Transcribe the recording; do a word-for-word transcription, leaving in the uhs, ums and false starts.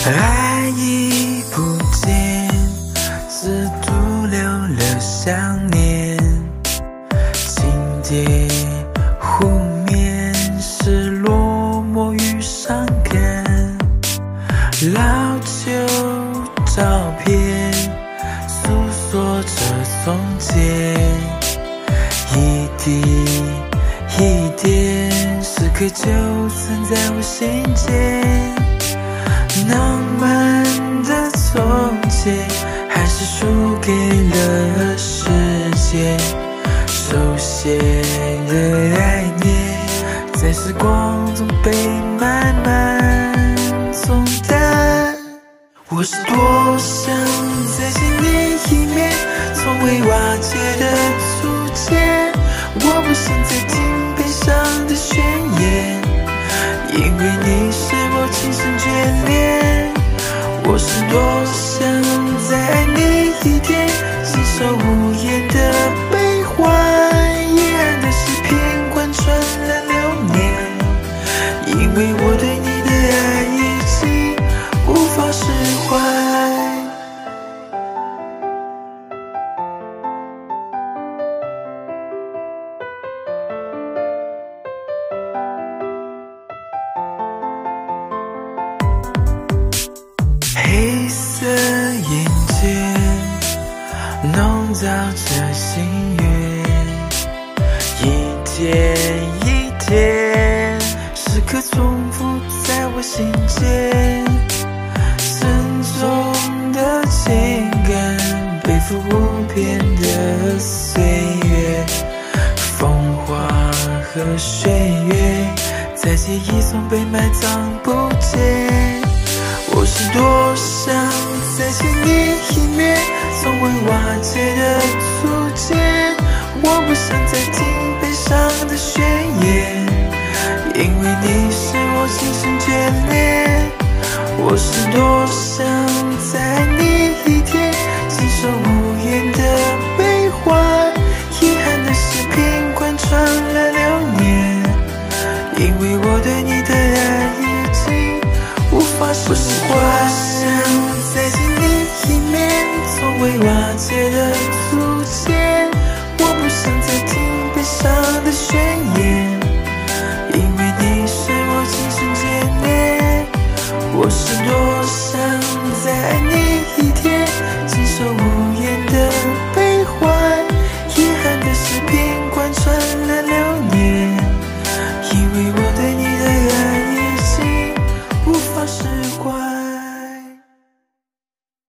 爱已不见，只独留了想念。轻叠湖面，失落墨雨伤感。老旧照片诉说着从前，一滴一点，时刻就存在我心间。浪漫的从前，还是输给了时间。熟悉的爱念，在时光中被慢慢冲淡。我是多想再见你一面，从未瓦解的初见。我不想再听悲伤的宣言，因为你是我情深眷恋。我是多想再爱你一点，承受无言的悲欢。遗憾的是片贯穿了流年，因为我对你的爱已经无法释怀。黑色眼圈笼罩着心愿，一天一天，时刻重复在我心间。深重的情感，背负无边的岁月，风花和岁月，在记忆中被埋葬不见。我是多想再见你一面，从未瓦解的初见。我不想再听悲伤的宣言，因为你是我情深眷恋。我是多想再爱你一天，承受无言的悲欢。遗憾的是片贯穿了流年，因为我对你的爱已经无法释怀。我想再见你一面，从未瓦解的初见。我不想再听悲伤的宣言，因为你是我情深眷恋。我是多